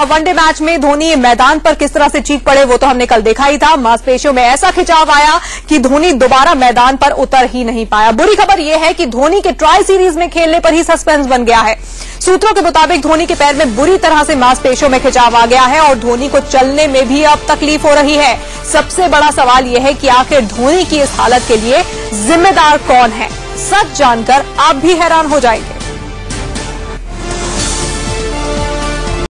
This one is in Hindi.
वनडे मैच में धोनी मैदान पर किस तरह से चीख पड़े वो तो हमने कल देखा ही था। मांसपेशियों में ऐसा खिंचाव आया कि धोनी दोबारा मैदान पर उतर ही नहीं पाया। बुरी खबर यह है कि धोनी के ट्राई सीरीज में खेलने पर ही सस्पेंस बन गया है। सूत्रों के मुताबिक धोनी के पैर में बुरी तरह से मांसपेशियों में खिंचाव आ गया है और धोनी को चलने में भी अब तकलीफ हो रही है। सबसे बड़ा सवाल यह है कि आखिर धोनी की इस हालत के लिए जिम्मेदार कौन है। सच जानकर आप भी हैरान हो जाएंगे।